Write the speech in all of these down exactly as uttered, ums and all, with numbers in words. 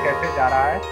कैसे जा रहा है?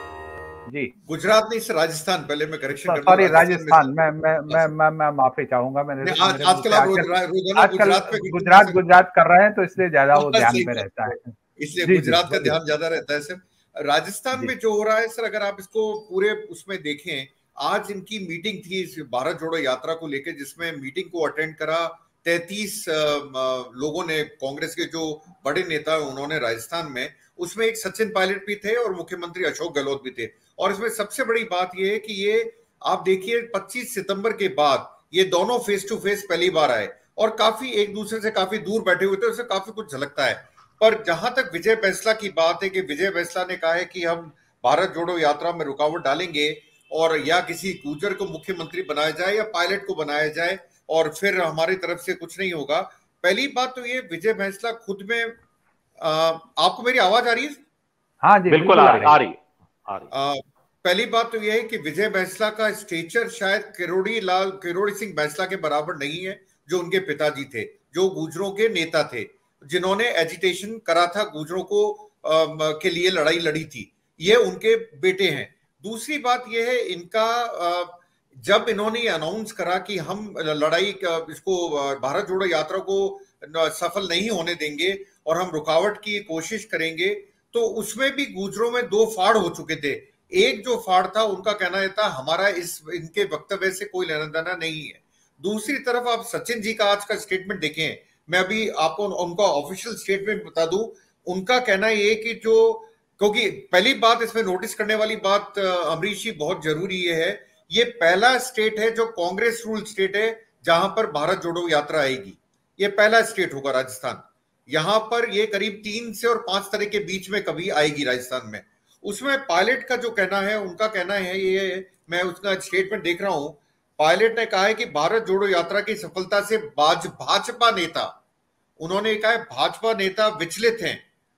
जी, गुजरात नहीं सर, राजस्थान। पहले मैं करेक्शन कर दूं, सॉरी राजस्थान। में मैं मैं मैं मैं मैं माफी चाहूंगा। मैंने नहीं, आज मेरे मुंह आजकल से आप आजकल रोजाना आजकल गुजरात पे गिनती गुजरात कर गुजरात कर रहे हैं, तो इसलिए ज्यादा वो सकते हैं। ध्यान सही में बात रहता है, है। इसलिए जी जी, गुजरात का बोलिए। ध्यान ज्यादा रहता है सर। राजस्थान जी में जो हो रहा है सर, अगर आप इसको पूरे उसमें देखें, आज इनकी मीटिंग थी इस भारत जोड़ो यात्रा को लेकर, जिसमें मीटिंग को अटेंड करा तैतीस लोगों ने, कांग्रेस के जो बड़े नेता हैं उन्होंने राजस्थान में। उसमें एक सचिन पायलट भी थे और मुख्यमंत्री अशोक गहलोत भी थे। और इसमें सबसे बड़ी बात यह है कि ये आप देखिए पच्चीस सितंबर के बाद ये दोनों फेस टू फेस पहली बार आए और काफी एक दूसरे से काफी दूर बैठे हुए थे, उससे काफी कुछ झलकता है। पर जहां तक विजय बैंसला की बात है कि विजय बैंसला ने कहा है कि हम भारत जोड़ो यात्रा में रुकावट डालेंगे और या किसी गुर्जर को मुख्यमंत्री बनाया जाए या पायलट को बनाया जाए और फिर हमारी तरफ से कुछ नहीं होगा। पहली बात तो ये, विजय बैंसला खुद में आ, आपको मेरी आवाज आ रही है? हाँ जी, बिल्कुल आ रही आ रही आ रही आ, पहली बात तो यह है कि विजय बैंसला का स्टेचर शायद किरोड़ी लाल किरोड़ी सिंह बैंसला के बराबर नहीं है, जो उनके पिताजी थे, जो गुर्जरों के नेता थे, जिन्होंने एजिटेशन करा था गुर्जरों को आ, के लिए लड़ाई लड़ी थी। ये उनके बेटे हैं। दूसरी बात यह है, इनका आ, जब इन्होंने ये अनाउंस करा कि हम लड़ाई इसको भारत जोड़ो यात्रा को सफल नहीं होने देंगे और हम रुकावट की कोशिश करेंगे, तो उसमें भी गुर्जरों में दो फाड़ हो चुके थे। एक जो फाड़ था, उनका कहना यह था हमारा इस इनके वक्तव्य से कोई लेना देना नहीं है। दूसरी तरफ आप सचिन जी का आज का स्टेटमेंट देखें, मैं अभी आपको उनका ऑफिशियल स्टेटमेंट बता दूं। उनका कहना यह कि जो, क्योंकि पहली बात इसमें नोटिस करने वाली बात अमरीश जी बहुत जरूरी है, ये पहला स्टेट है जो कांग्रेस रूल स्टेट है जहां पर भारत जोड़ो यात्रा आएगी। ये पहला स्टेट होगा राजस्थान। यहां पर ये करीब तीन से और पांच तरह के बीच में कभी आएगी राजस्थान में। उसमें पायलट का जो कहना है, उनका कहना है ये, मैं उसका स्टेटमेंट देख रहा हूं। पायलट ने कहा है कि भारत जोड़ो यात्रा की सफलता से बाज भाजपा नेता, उन्होंने कहा है भाजपा नेता विचलित हैं,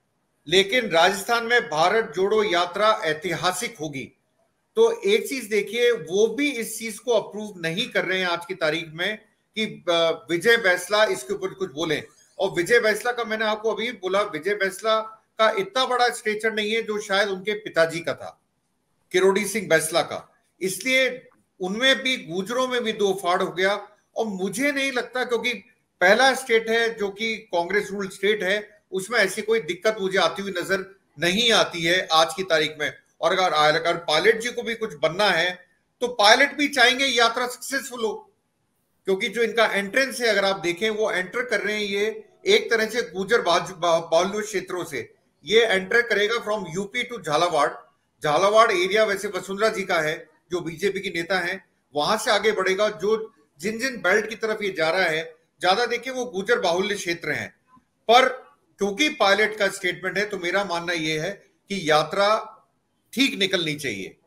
लेकिन राजस्थान में भारत जोड़ो यात्रा ऐतिहासिक होगी। तो एक चीज देखिए, वो भी इस चीज को अप्रूव नहीं कर रहे हैं आज की तारीख में कि विजय बैंसला इसके ऊपर कुछ बोले। और विजय बैंसला का मैंने आपको अभी बोला, विजय बैंसला का इतना बड़ा स्टेचर नहीं है जो शायद उनके पिताजी का था, किरोड़ी सिंह बैंसला का। इसलिए उनमें भी, गुर्जरों में भी दो फाड़ हो गया। और मुझे नहीं लगता, क्योंकि पहला स्टेट है जो कि कांग्रेस रूल स्टेट है, उसमें ऐसी कोई दिक्कत मुझे आती हुई नजर नहीं आती है आज की तारीख में। और अगर अगर पायलट जी को भी कुछ बनना है तो पायलट भी चाहेंगे यात्रा सक्सेसफुल हो, क्योंकि जो इनका एंट्रेंस है अगर आप देखें, वो एंटर कर रहे हैं ये एक तरह से गुर्जर बाहुल्य क्षेत्रों से। ये एंटर करेगा from UP to Jhalawar. Jhalawar area वैसे वसुंधरा जी का है, जो बीजेपी की नेता है, वहां से आगे बढ़ेगा। जो जिन जिन बेल्ट की तरफ ये जा रहा है, ज्यादा देखिए वो गुर्जर बाहुल्य क्षेत्र हैं। पर क्योंकि पायलट का स्टेटमेंट है, तो मेरा मानना यह है कि यात्रा ठीक निकलनी चाहिए।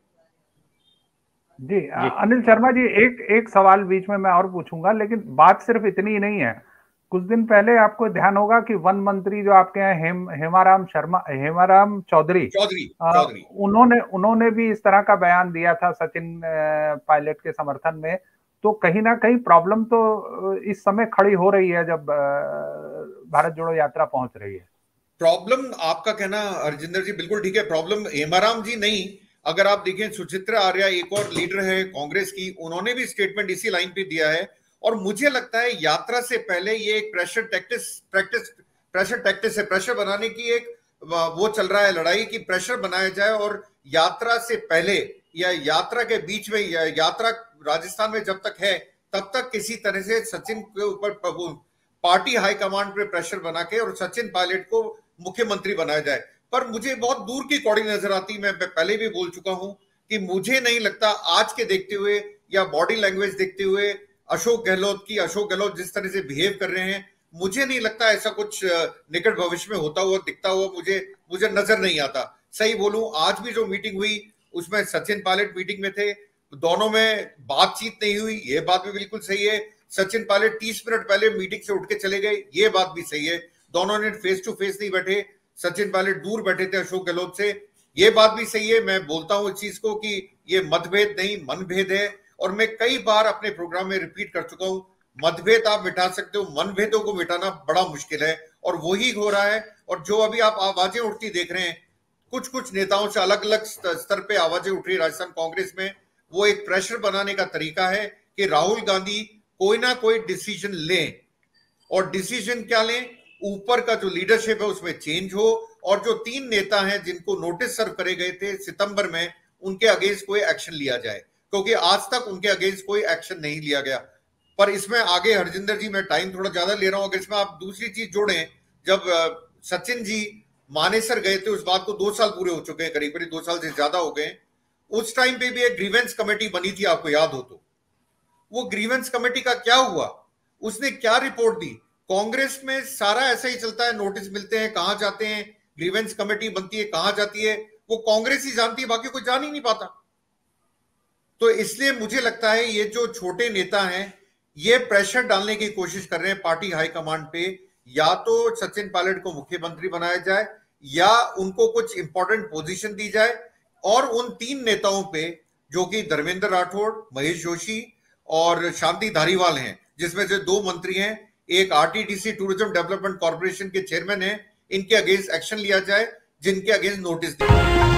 जी, अनिल शर्मा जी, एक एक सवाल बीच में मैं और पूछूंगा, लेकिन बात सिर्फ इतनी ही नहीं है। कुछ दिन पहले आपको ध्यान होगा कि वन मंत्री जो आपके हैं, हेम हेमाराम शर्मा हेमाराम चौधरी चौधरी चौधरी उन्होंने उन्होंने भी इस तरह का बयान दिया था सचिन पायलट के समर्थन में। तो कहीं ना कहीं प्रॉब्लम तो इस समय खड़ी हो रही है जब भारत जोड़ो यात्रा पहुंच रही है। प्रॉब्लम आपका कहना हरजिंदर जी बिल्कुल ठीक है। प्रॉब्लम हेमाराम जी नहीं, अगर आप देखें सुचित्रा आर्या एक और लीडर है कांग्रेस की, उन्होंने भी स्टेटमेंट इसी लाइन पे दिया है। और मुझे लगता है यात्रा से पहले ये एक pressure tactics practice pressure tactics है, प्रेशर बनाने की एक वो चल रहा है लड़ाई की, प्रेशर बनाया जाए। और यात्रा से पहले या यात्रा के बीच में, या यात्रा राजस्थान में जब तक है तब तक किसी तरह से सचिन के ऊपर पार्टी हाईकमांड पे प्रेशर बना के और सचिन पायलट को मुख्यमंत्री बनाया जाए। पर मुझे बहुत दूर की कौड़ी नजर आती। मैं पहले भी बोल चुका हूं कि मुझे नहीं लगता आज के देखते हुए या बॉडी लैंग्वेज देखते हुए अशोक गहलोत की अशोक गहलोत जिस तरह से बिहेव कर रहे हैं, मुझे नहीं लगता ऐसा कुछ निकट भविष्य में होता हुआ दिखता हुआ मुझे मुझे नजर नहीं आता। सही बोलूं, आज भी जो मीटिंग हुई उसमें सचिन पायलट मीटिंग में थे, दोनों में बातचीत नहीं हुई, ये बात भी बिल्कुल सही है। सचिन पायलट तीस मिनट पहले मीटिंग से उठ के चले गए, ये बात भी सही है। दोनों ने फेस टू फेस नहीं बैठे, सचिन पायलट दूर बैठे थे अशोक गहलोत से, ये बात भी सही है। मैं बोलता हूं इस चीज को कि ये मतभेद नहीं मनभेद है। और मैं कई बार अपने प्रोग्राम में रिपीट कर चुका हूं, मतभेद आप मिटा सकते हो, मनभेदों को मिटाना बड़ा मुश्किल है, और वही हो रहा है। और जो अभी आप आवाजें उठती देख रहे हैं, कुछ कुछ नेताओं से अलग अलग स्तर पे आवाजें उठ रही राजस्थान कांग्रेस में, वो एक प्रेशर बनाने का तरीका है कि राहुल गांधी कोई ना कोई डिसीजन लें, और डिसीजन क्या लें, ऊपर का जो लीडरशिप है उसमें चेंज हो, और जो तीन नेता हैं जिनको नोटिस सर्व करे गए थे सितंबर में, उनके अगेंस्ट कोई एक्शन लिया जाए, क्योंकि आज तक उनके अगेंस्ट कोई एक्शन नहीं लिया गया। पर इसमें आगे हरजिंदर जी, मैं टाइम थोड़ा ज्यादा ले रहा हूं, अगर इसमें आप दूसरी चीज जोड़ें, जब सचिन जी मानेसर गए थे उस बात को दो साल पूरे हो चुके हैं, करीब करीब दो साल से ज्यादा हो गए। उस टाइम पे भी एक ग्रीवेंस कमेटी बनी थी, आपको याद हो तो। वो ग्रीवेंस कमेटी का क्या हुआ, उसने क्या रिपोर्ट दी? कांग्रेस में सारा ऐसा ही चलता है, नोटिस मिलते हैं, कहां जाते हैं, ग्रीवेंस कमेटी बनती है, कहां जाती है, वो कांग्रेस ही जानती है, बाकी कोई जान ही नहीं पाता। तो इसलिए मुझे लगता है ये जो छोटे नेता हैं ये प्रेशर डालने की कोशिश कर रहे हैं पार्टी हाईकमांड पे, या तो सचिन पायलट को मुख्यमंत्री बनाया जाए या उनको कुछ इंपॉर्टेंट पोजीशन दी जाए, और उन तीन नेताओं पे जो कि धर्मेंद्र राठौड़, महेश जोशी और शांति धारीवाल हैं, जिसमें से दो मंत्री हैं, एक आरटीडीसी टूरिज्म डेवलपमेंट कॉर्पोरेशन के चेयरमैन हैं, इनके अगेंस्ट एक्शन लिया जाए, जिनके अगेंस्ट नोटिस दिया।